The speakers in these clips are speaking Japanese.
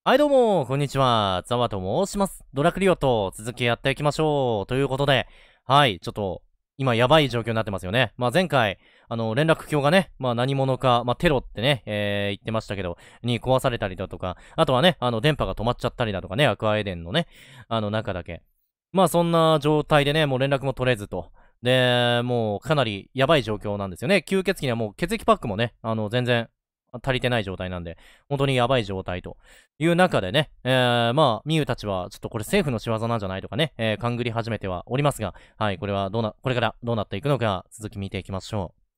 はいどうも、こんにちは。ザワと申します。ドラクリオと続きやっていきましょう。ということで、はい、ちょっと、今やばい状況になってますよね。前回、連絡橋がね、何者か、テロってね、言ってましたけど、に壊されたりだとか、あとはね、電波が止まっちゃったりだとかね、アクアエデンのね、中だけ。そんな状態でね、もう連絡も取れずと。で、もうかなりやばい状況なんですよね。吸血鬼にはもう血液パックもね、全然足りてない状態なんで、本当にやばい状態という中でね、ミュウたちは、ちょっとこれ政府の仕業なんじゃないとかね、勘ぐり始めてはおりますが、はい、これからどうなっていくのか、続き見ていきましょう。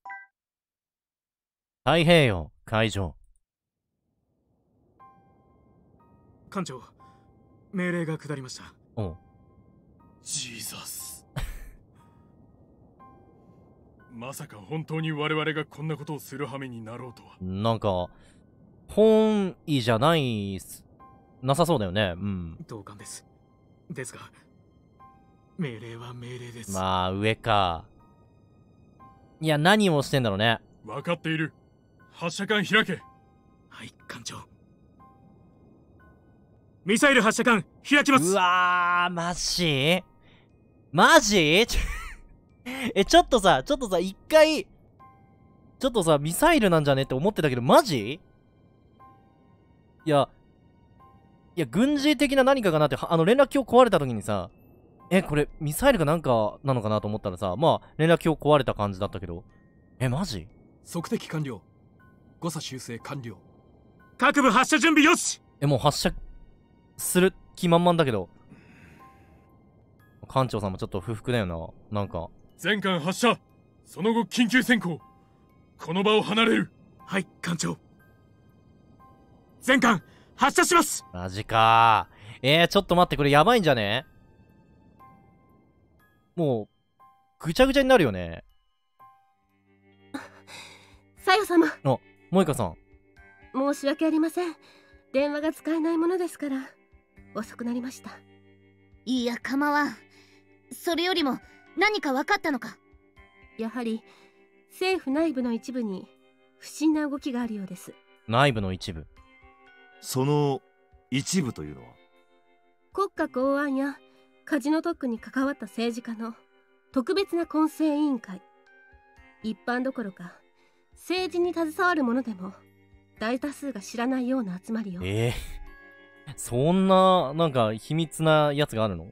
太平洋、海上。 艦長、命令が下りました。 おう。 ジーザス。まさか本当に我々がこんなことをする羽目になろうとは。 なんか、本意じゃないなさそうだよね。うん。 同感です。ですが、命令は命令です。 上か。いや、何をしてんだろうね。 分かっている。発射管開け。 はい、艦長。ミサイル発射管開きます。 うわー、マジちょっとさ、一回、ちょっとさ、ミサイルなんじゃねって思ってたけど、マジいや、軍事的な何かかなって、連絡橋壊れた時にさ、これ、ミサイルかなんかなのかなと思ったらさ、連絡橋壊れた感じだったけど、マジ測敵完了。誤差修正完了。 各部発射準備よし。 もう発射する気満々だけど、艦長さんもちょっと不服だよな、なんか。 全艦発射。その後緊急潜行。この場を離れる。 はい、艦長。全艦発射します。 マジかー。ちょっと待って、これやばいんじゃね？もう、ぐちゃぐちゃになるよね。 さよ様。 萌香さん。 申し訳ありません。電話が使えないものですから、遅くなりました。 いや、構わん。それよりも、何か分かったのか？ やはり、政府内部の一部に、不審な動きがあるようです。 内部の一部。 その一部というのは？ 国家公安やカジノ特区に関わった政治家の特別な混成委員会。一般どころか政治に携わる者でも大多数が知らないような集まりよ。 そんななんか秘密なやつがあるの？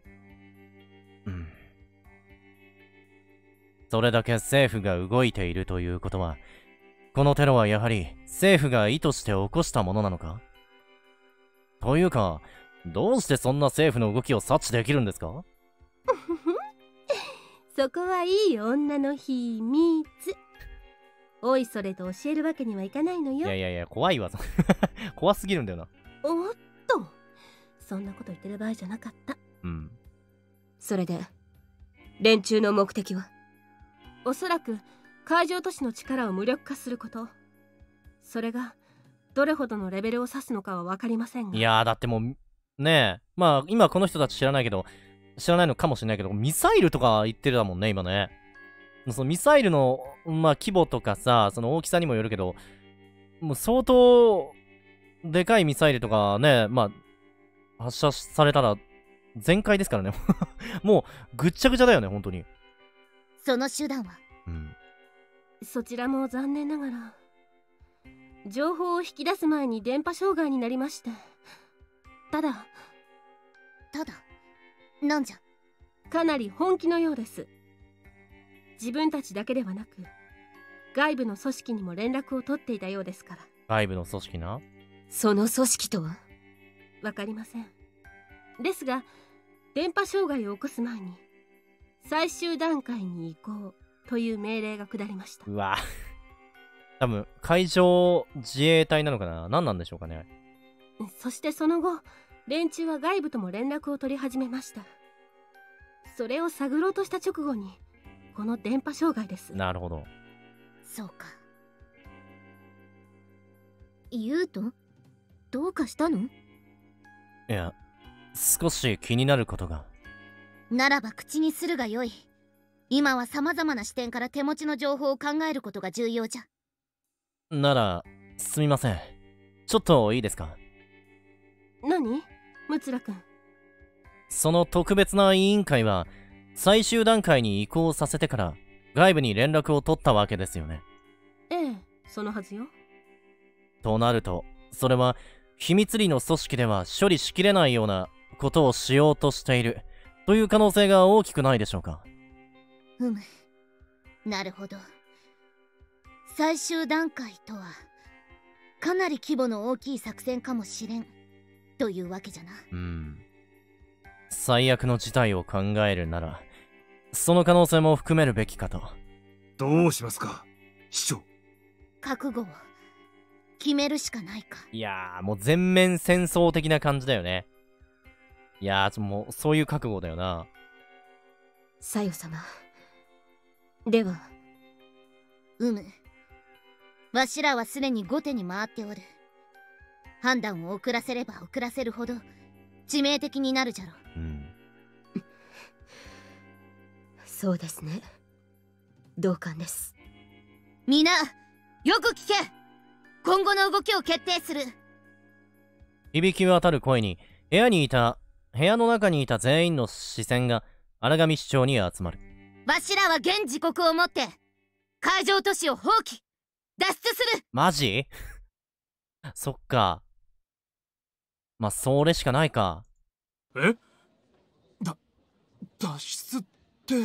それだけ政府が動いているということは、このテロはやはり政府が意図して起こしたものなのか？というか、どうしてそんな政府の動きを察知できるんですか？ そこはいい女の秘密。おいそれと教えるわけにはいかないのよ。 いや、怖いわ。怖すぎるんだよな。 おっと、そんなこと言ってる場合じゃなかった。それで、連中の目的は？おそらく海上都市の力を無力化すること。それがどれほどのレベルを指すのかは分かりませんが。 いやー、だってもうねえ、今この人たち知らないのかもしれないけど、ミサイルとか言ってるだもんね、今ね。そのミサイルの規模とかさ、その大きさにもよるけど、もう相当でかいミサイルとかね、発射されたら全開ですからね。もうぐっちゃぐちゃだよね、本当に。 その手段は？ そちらも残念ながら情報を引き出す前に電波障害になりまして。ただなんじゃ？ かなり本気のようです。自分たちだけではなく外部の組織にも連絡を取っていたようですから。 外部の組織な？ その組織とはわかりません。ですが電波障害を起こす前に最終段階に移行という命令が下りました。 うわ多分海上自衛隊なのかな？何なんでしょうかね。 そしてその後連中は外部とも連絡を取り始めました。それを探ろうとした直後にこの電波障害です。 なるほど。 そうか。ユウト、どうかしたの？ いや、少し気になることが。 ならば口にするがよい。今は様々な視点から手持ちの情報を考えることが重要じゃ。 なら、すみません。ちょっといいですか？ 何ムツラ君。 その特別な委員会は最終段階に移行させてから外部に連絡を取ったわけですよね。 ええ、そのはずよ。 となると、それは秘密裏の組織では処理しきれないようなことをしようとしているという可能性が大きくないでしょうか。 なるほど。最終段階とはかなり規模の大きい作戦かもしれんというわけじゃな。 最悪の事態を考えるならその可能性も含めるべきかと。 どうしますか、市長。 覚悟を決めるしかないか。 いやー、もう全面戦争的な感じだよね。いやー、もうそういう覚悟だよな。 さよ様。では。 わしらはすでに後手に回っておる。判断を遅らせれば遅らせるほど致命的になるじゃろ。 そうですね。同感です。 みんなよく聞け。今後の動きを決定する。 響き渡る声に部屋の中にいた全員の視線が荒上市長に集まる。 わしらは現時刻をもって海上都市を放棄脱出する。 マジそっか。まあ、それしかないか。 脱出って。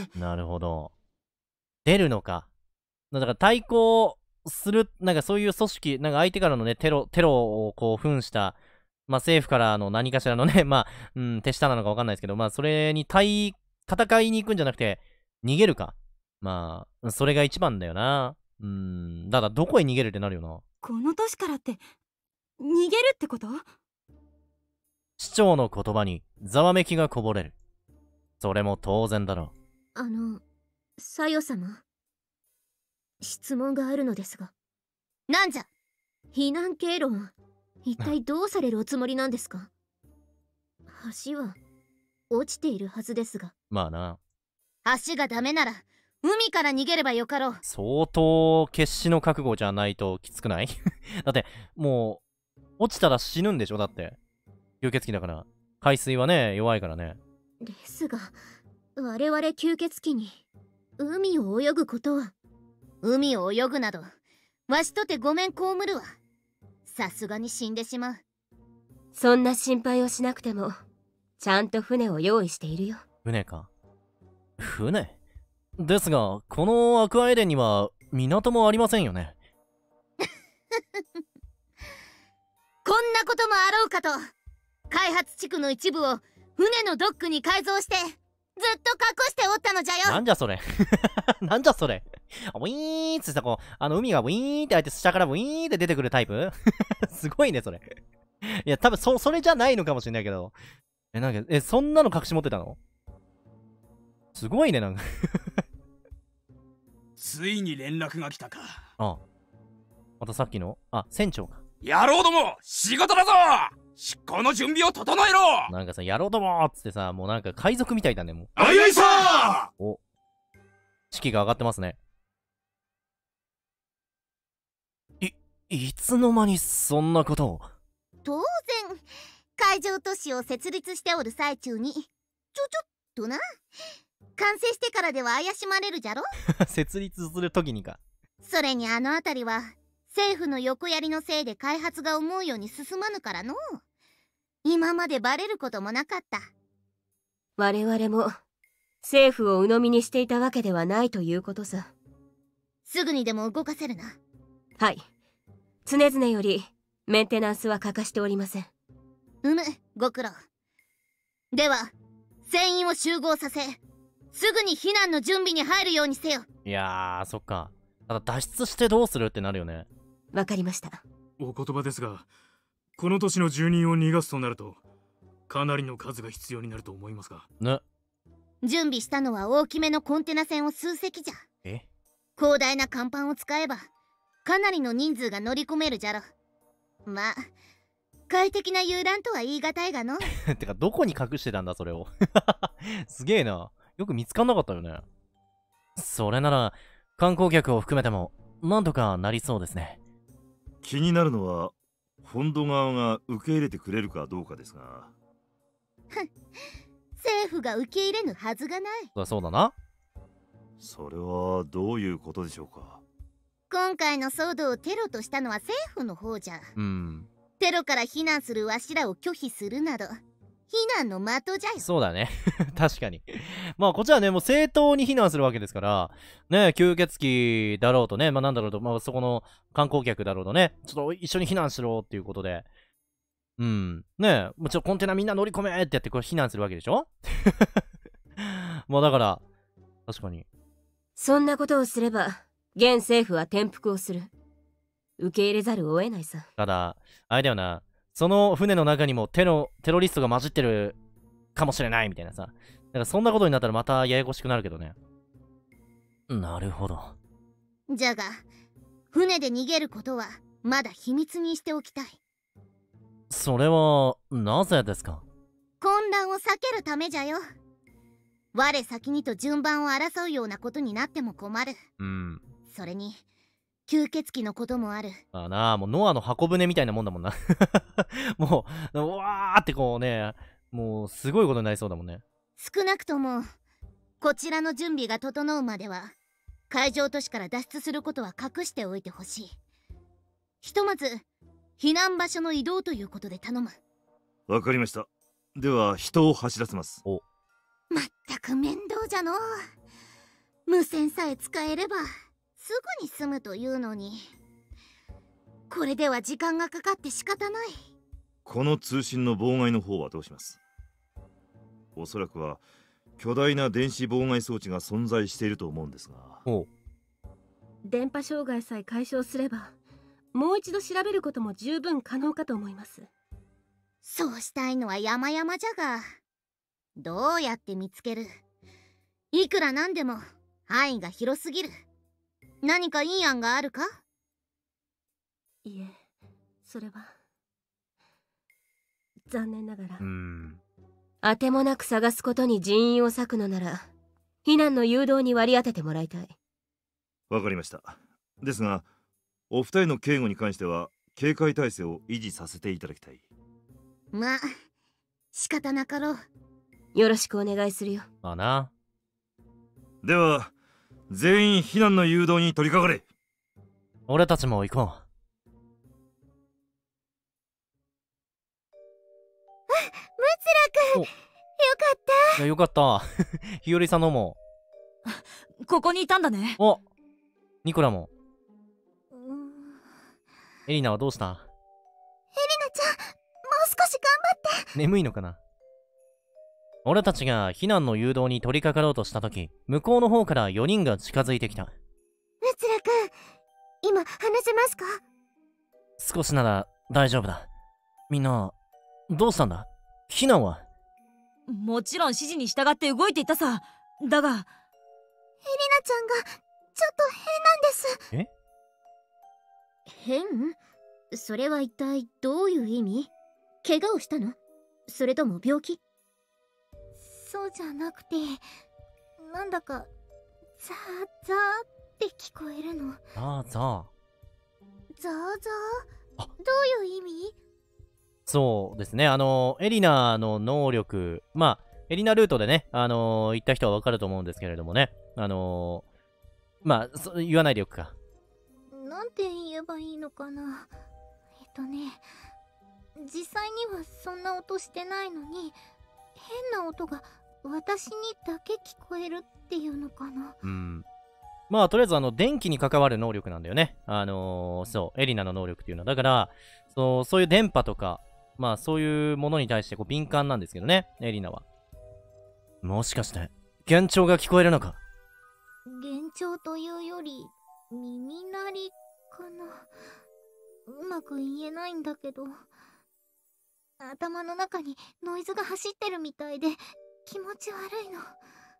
なるほど。出るのか。だから対抗する、なんかそういう組織、なんか相手からのね、テロをこう、扮した、まあ政府からの何かしらのね、まあ、手下なのかわかんないですけど、まあそれに戦いに行くんじゃなくて、逃げるか。まあ、それが一番だよな。だからどこへ逃げるってなるよな。 この年からって、逃げるってこと？ 市長の言葉にざわめきがこぼれる。それも当然だろう。 さよ様。質問があるのですが。なんじゃ？ 避難経路は一体どうされるおつもりなんですか？橋は落ちているはずですが。 まあな。 橋がダメなら海から逃げればよかろう。 相当決死の覚悟じゃないときつくないだってもう落ちたら死ぬんでしょ。だって吸血鬼だから海水はね弱いからね。 ですが我々吸血鬼に海を泳ぐことは。 海を泳ぐなどわしとてごめん被るわ。さすがに死んでしまう。 そんな心配をしなくてもちゃんと船を用意しているよ。 船か。船ですが、このアクアエデンには港もありませんよね。 こんなこともあろうかと開発地区の一部を船のドックに改造してずっと隠しておったのじゃよ。 なんじゃそれなんじゃそれウィーンってさ、こう海がウィーンって開いて下からウィーンって出てくるタイプすごいねそれ。いや多分それじゃないのかもしれないけど、なんかそんなの隠し持ってたの？すごいねなんかついに連絡が来たか。 あ、またさっきの船長か。 野郎ども仕事だぞ。執行の準備を整えろ。 なんかさ、野郎どもーっつってさ、もうなんか海賊みたいだね、もう。 あいあいさー。 お、士気が上がってますね。いつの間にそんなことを。 当然海上都市を設立しておる最中にちょっとな。完成してからでは怪しまれるじゃろ設立するときにか。 それにあの辺りは政府の横やりのせいで開発が思うように進まぬからの。今までバレることもなかった。 我々も政府を鵜呑みにしていたわけではないということさ。 すぐにでも動かせるな。 はい、常々よりメンテナンスは欠かしておりません。 ご苦労。では船員を集合させすぐに避難の準備に入るようにせよ。 いやー、そっか。ただ脱出してどうするってなるよね。 わかりました。 お言葉ですが、この都市の住人を逃がすとなるとかなりの数が必要になると思いますがね。 準備したのは大きめのコンテナ船を数隻じゃ。広大な甲板を使えばかなりの人数が乗り込めるじゃろ。まあ快適な遊覧とは言い難いがのてかどこに隠してたんだそれをすげえな。よく見つかんなかったよね。それなら観光客を含めてもなんとかなりそうですね。 気になるのは本土側が受け入れてくれるかどうかですが。 政府が受け入れぬはずがない。 そうだな。 それはどういうことでしょうか。 今回の騒動をテロとしたのは政府の方じゃ。テロから避難するわしらを拒否するなど、非難の的じゃよ。 そうだね。確かに。まあ、こっちはね、もう正当に避難するわけですから、ね、吸血鬼だろうとね、まあなんだろうと、まあそこの観光客だろうとね、ちょっと一緒に避難しろっていうことで、ね、もうちょっとコンテナみんな乗り込めってやってこれ避難するわけでしょまあだから、確かに。 そんなことをすれば、現政府は転覆をする。受け入れざるを得ないさ。 ただ、あれだよな、その船の中にもテロリストが混じってるかもしれないみたいなさ。だからそんなことになったらまたややこしくなるけどね。なるほど。 じゃが、船で逃げることはまだ秘密にしておきたい。 それは、なぜですか？ 混乱を避けるためじゃよ。我先にと順番を争うようなことになっても困る。それに、吸血鬼のこともある。 ああなあ、もうノアの箱舟みたいなもんだもんな。もう、うわーってこうね、もうすごいことになりそうだもんね。 少なくとも、こちらの準備が整うまでは、海上都市から脱出することは隠しておいてほしい。ひとまず、避難場所の移動ということで頼む。 わかりました。では、人を走らせます。 まったく面倒じゃのう。無線さえ使えれば、すぐに済むというのに。これでは時間がかかって仕方ない。 この通信の妨害の方はどうします？おそらくは巨大な電子妨害装置が存在していると思うんですが。 電波障害さえ解消すれば、もう一度調べることも十分可能かと思います。 そうしたいのは山々じゃが、どうやって見つける？いくらなんでも範囲が広すぎる。何かいい案があるか？ いえ、それは残念ながら。あてもなく探すことに人員を割くのなら、避難の誘導に割り当ててもらいたい。 わかりました。ですが、お二人の警護に関しては警戒態勢を維持させていただきたい。 まあ、仕方なかろう。 よろしくお願いするよ。 まあな。 では、全員避難の誘導に取り掛かれ。 俺たちも行こう。 ムツラくん、よかった。 いや、よかった。日和さんのも。 ここにいたんだね。 お、ニコラも。エリナはどうした？ エリナちゃん、もう少し頑張って。 眠いのかな？俺たちが避難の誘導に取り掛かろうとしたとき、向こうの方から4人が近づいてきた。 ムツラくん、今話せますか？ 少しなら大丈夫だ。みんな、どうしたんだ？避難は？ もちろん指示に従って動いていったさ。だが、エリナちゃんがちょっと変なんです。変？それは一体どういう意味？怪我をしたの？それとも病気？そうじゃなくて、なんだかザーザーって聞こえるの。 ザーザー？ ザーザー？どういう意味？ そうですね。エリナの能力、まあ、エリナルートでね、行った人はわかると思うんですけれどもね。まあ、言わないでおくか。 なんて言えばいいのかな。実際にはそんな音してないのに、変な音が私にだけ聞こえるっていうのかな。 まあ、とりあえず電気に関わる能力なんだよね。そう、エリナの能力っていうのは。だから、そういう電波とか、まあ、そういうものに対してこう敏感なんですけどね、エリナは。もしかして、幻聴が聞こえるのか？ 幻聴というより、耳鳴りかな。うまく言えないんだけど、頭の中にノイズが走ってるみたいで気持ち悪いの。大丈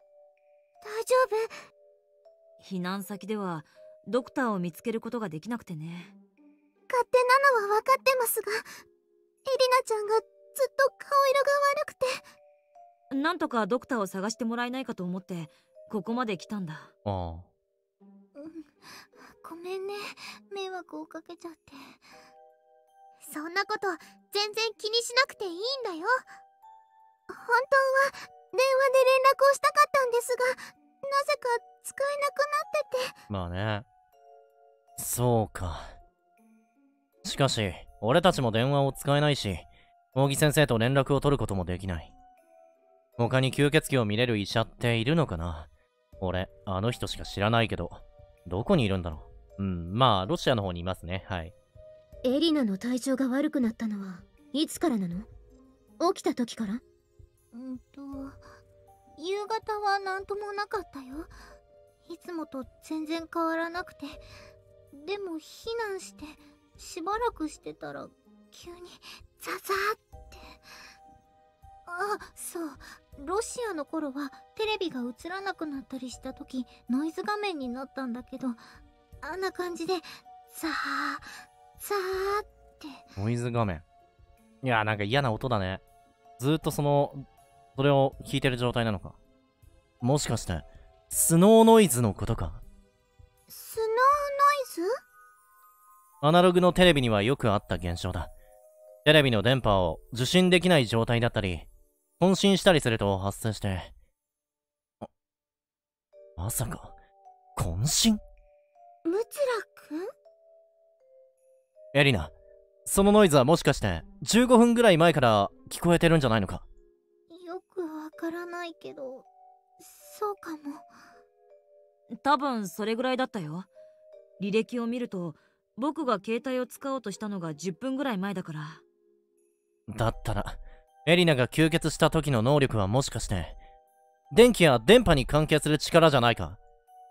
夫？ 避難先ではドクターを見つけることができなくてね。 勝手なのは分かってますが、エリナちゃんがずっと顔色が悪くて。 なんとかドクターを探してもらえないかと思ってここまで来たんだ。 ああ。 ごめんね、迷惑をかけちゃって。 そんなこと全然気にしなくていいんだよ。本当は電話で連絡をしたかったんですが、なぜか使えなくなってて。 まあね。そうか。しかし、俺たちも電話を使えないし、扇先生と連絡を取ることもできない。他に吸血鬼を見れる医者っているのかな？俺、あの人しか知らないけど、どこにいるんだろう。まあ、ロシアの方にいますね。はい。 エリナの体調が悪くなったのはいつからなの？起きた時から？ 夕方はなんともなかったよ。いつもと全然変わらなくて。でも避難してしばらくしてたら急にザザーって。あ、そう、ロシアの頃はテレビが映らなくなったりした時ノイズ画面になったんだけど、あんな感じでザーザーって。 ノイズ画面。いや、なんか嫌な音だね。ずーっとそれを聞いてる状態なのか。もしかして、スノーノイズのことか。 スノーノイズ？ アナログのテレビにはよくあった現象だ。テレビの電波を受信できない状態だったり、混信したりすると発生して。まさか、混信？ ムツラ君？ エリナ、そのノイズはもしかして15分ぐらい前から聞こえてるんじゃないのか？ よくわからないけど、そうかも。 多分それぐらいだったよ。履歴を見ると僕が携帯を使おうとしたのが10分ぐらい前だから。 だったらエリナが吸血した時の能力はもしかして電気や電波に関係する力じゃないか？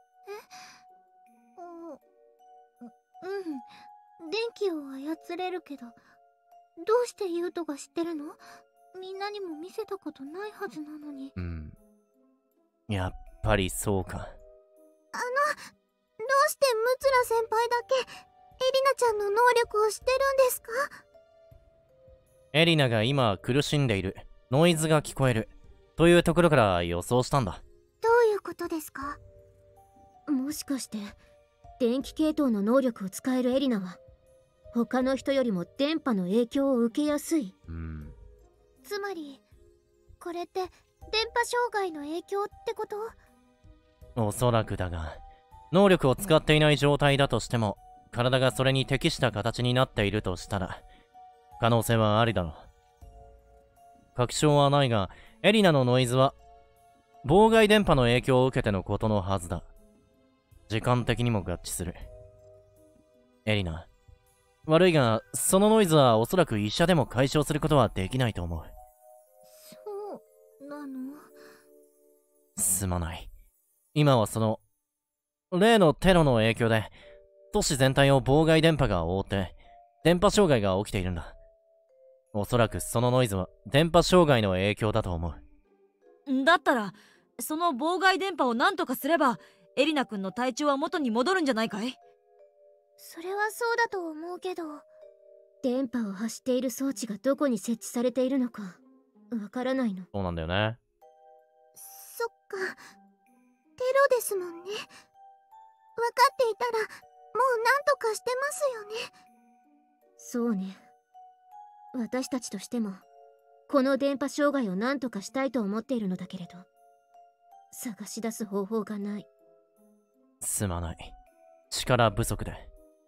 電気を操れるけど、どうしてユウトが知ってるの？みんなにも見せたことないはずなのに。 やっぱりそうか。 どうしてムツラ先輩だけエリナちゃんの能力を知ってるんですか？ エリナが今苦しんでいる、ノイズが聞こえるというところから予想したんだ。 どういうことですか？ もしかして電気系統の能力を使えるエリナは他の人よりも電波の影響を受けやすい？ つまりこれって電波障害の影響ってこと？ おそらくだが、能力を使っていない状態だとしても体がそれに適した形になっているとしたら可能性はありだろう。確証はないが、エリナのノイズは妨害電波の影響を受けてのことのはずだ。時間的にも合致する。エリナ、悪いがそのノイズはおそらく医者でも解消することはできないと思う。 そうなの？ すまない。今はその例のテロの影響で都市全体を妨害電波が覆って電波障害が起きているんだ。おそらくそのノイズは電波障害の影響だと思う。 だったらその妨害電波を何とかすればエリナ君の体調は元に戻るんじゃないかい？ それはそうだと思うけど。 電波を発している装置がどこに設置されているのかわからないの。 そうなんだよね。 そっか、テロですもんね。分かっていたらもう何とかしてますよね。 そうね。私たちとしてもこの電波障害を何とかしたいと思っているのだけれど、探し出す方法がない。 すまない。力不足で。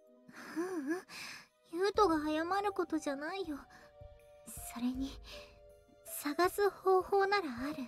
ユウトが謝ることじゃないよ。それに探す方法ならある。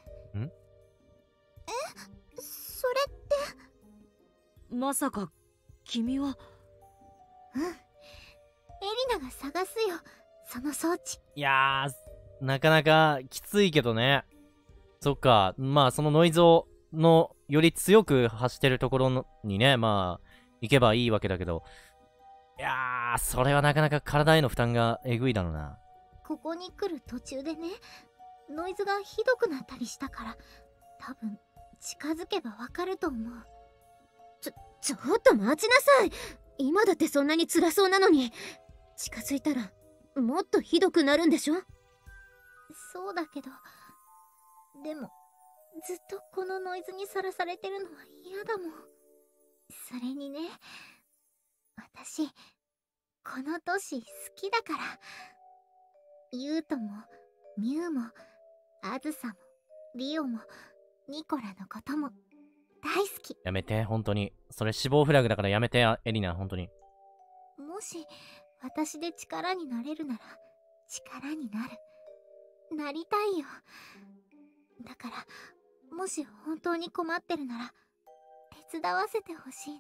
それってまさか君は？ エリナが探すよ、その装置。 いやー、なかなかきついけどね。そっか、まあそのノイズをのより強く発してるところのにね、まあ行けばいいわけだけど、いやー、それはなかなか体への負担がえぐいだろうな。 ここに来る途中でね、ノイズがひどくなったりしたから、多分近づけばわかると思う。 ちょっと待ちなさい。今だってそんなに辛そうなのに、近づいたらもっとひどくなるんでしょ？ そうだけど、でもずっとこのノイズにさらされてるのは嫌だもん。それにね、私この都市好きだから。ユウトもミュウもアズサもリオもニコラのことも大好き。 やめて、本当に。それ死亡フラグだからやめて、エリナ、本当に。 もし私で力になれるなら力になる。なりたいよ。だからもし本当に困ってるなら手伝わせてほしいな。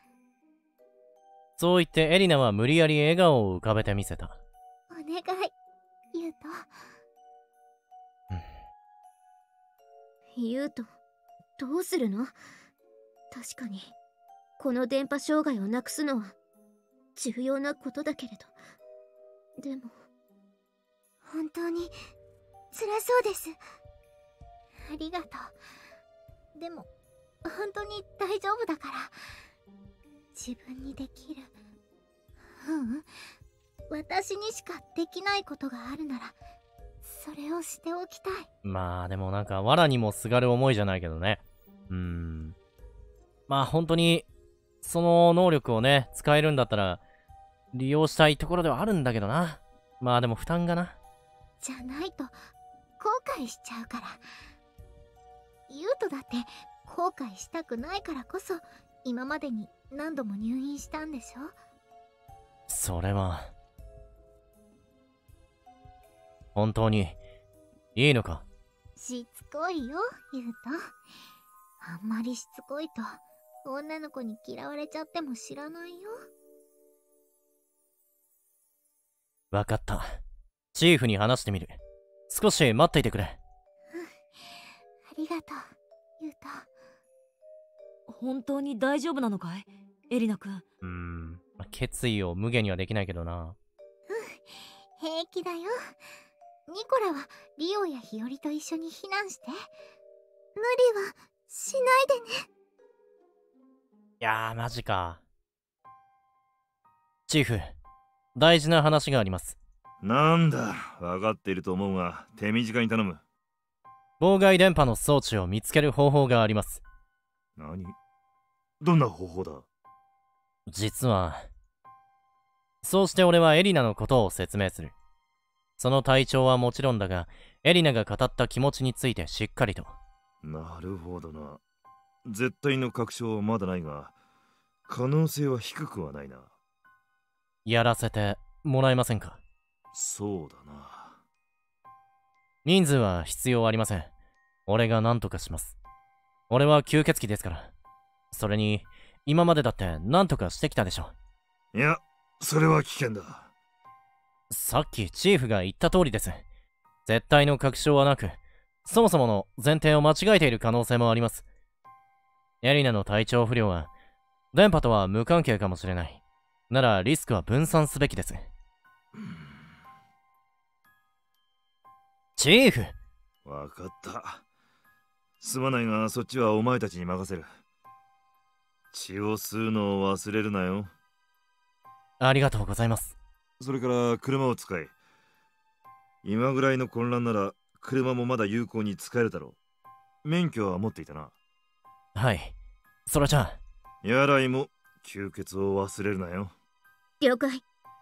そう言ってエリナは無理やり笑顔を浮かべてみせた。 お願い、ユウト。ユウト、どうするの？確かにこの電波障害をなくすのは重要なことだけれど、でも本当に辛そうです。ありがとう。でも本当に大丈夫だから。自分にできる、私にしかできないことがあるならそれをしておきたい。 まあでもなんか藁にもすがる思いじゃないけどね。まあ本当にその能力をね使えるんだったら利用したいところではあるんだけどな。まあでも負担がな。 じゃないと後悔しちゃうから。ユウトだって後悔したくないからこそ今までに何度も入院したんでしょ。 それは本当にいいのか？ しつこいよ、ユウト。あんまりしつこいと女の子に嫌われちゃっても知らないよ。 わかった。チーフに話してみる。少し待っていてくれ。 ありがとう、ユウト。 本当に大丈夫なのかい、エリナ君？ 決意を無限にはできないけどな。 平気だよ。ニコラはリオやヒヨリと一緒に避難して。無理はしないでね。 いやー、マジか。チーフ、大事な話があります。 なんだ、分かっていると思うが、手短に頼む。 妨害電波の装置を見つける方法があります。 何？どんな方法だ？ 実は、そうして俺はエリナのことを説明する。その体調はもちろんだが、エリナが語った気持ちについてしっかりと。 なるほどな。絶対の確証はまだないが、可能性は低くはないな。 やらせてもらえませんか？ そうだな。 人数は必要ありません。俺が何とかします。俺は吸血鬼ですから。それに、今までだって何とかしてきたでしょ。 いや、それは危険だ。 さっきチーフが言った通りです。絶対の確証はなく、そもそもの前提を間違えている可能性もあります。エリナの体調不良は、電波とは無関係かもしれない。ならリスクは分散すべきです。チーフ！ わかった。すまないが、そっちはお前たちに任せる。血を吸うのを忘れるなよ。 ありがとうございます。 それから車を使え。今ぐらいの混乱なら車もまだ有効に使えるだろう。免許は持っていたな。 はい。それじゃあ。 ヤライも吸血を忘れるなよ。 了解。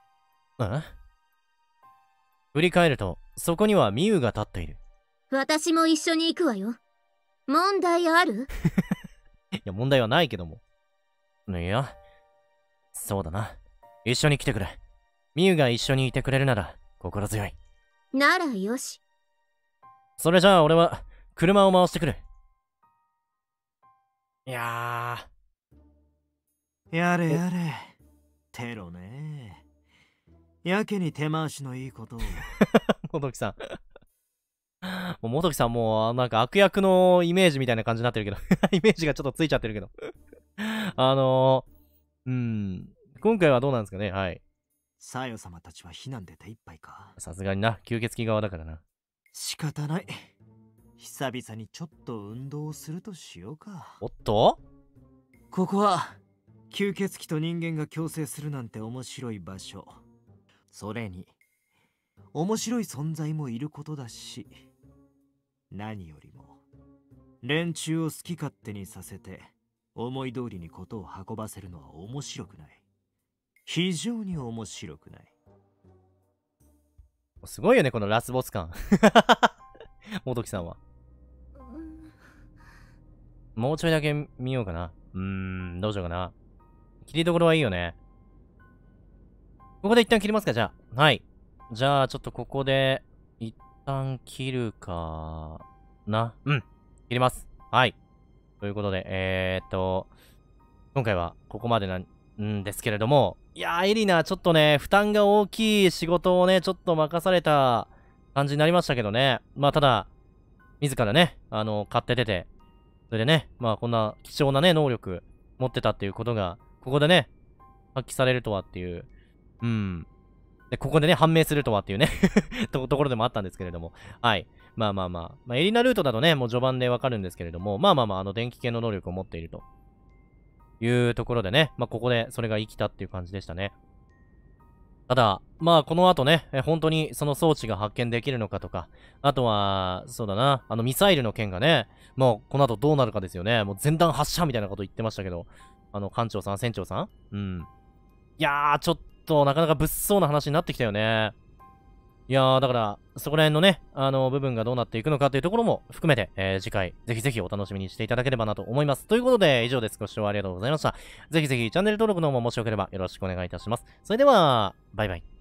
振り返るとそこにはミユが立っている。 私も一緒に行くわよ。問題ある？ いや、問題はないけども。いや、そうだな。一緒に来てくれ。ミユが一緒にいてくれるなら心強い。 ならよし。 それじゃあ俺は車を回してくる。いややれやれ。テロね。やけに手回しのいいことを。 もどきさん。もうもどきさんもうなんか悪役のイメージみたいな感じになってるけど。イメージがちょっとついちゃってるけど。今回はどうなんですかね。はい。 サヨ様たちは避難で手一杯か。 さすがにな、吸血鬼側だからな。 仕方ない。久々にちょっと運動をするとしようか。 おっと？ ここは吸血鬼と人間が共生するなんて面白い場所。それに面白い存在もいることだし、何よりも連中を好き勝手にさせて思い通りにことを運ばせるのは面白くない。 非常に面白くない。 すごいよね、このラスボス感。元木さんは。もうちょいだけ見ようかな。どうしようかな。切りどころはいいよね。ここで一旦切りますか、じゃあ。はい。じゃあ、ちょっとここで、一旦切るかな。切ります。はい。ということで、今回はここまでなんですけれども、いやー、エリナ、ちょっとね、負担が大きい仕事をね、ちょっと任された感じになりましたけどね。まあ、ただ、自らね、買って出て、それでね、まあ、こんな貴重なね、能力持ってたっていうことが、ここでね、発揮されるとはっていう、で、ここでね、判明するとはっていうねところでもあったんですけれども、はい。まあ、エリナルートだとね、もう序盤でわかるんですけれども、電気系の能力を持っているというところでね、まあ、ここでそれが生きたっていう感じでしたね。ただ、まあ、この後ね、本当にその装置が発見できるのかとか、あとは、そうだな、ミサイルの件がね、もうこの後どうなるかですよね。もう前段発射みたいなこと言ってましたけど、艦長さん、船長さんいやー、ちょっとなかなか物騒な話になってきたよね。いやー、だから、そこら辺のね、部分がどうなっていくのかというところも含めて、次回、ぜひぜひお楽しみにしていただければなと思います。ということで、以上です。ご視聴ありがとうございました。ぜひぜひチャンネル登録の方ももしよければよろしくお願いいたします。それでは、バイバイ。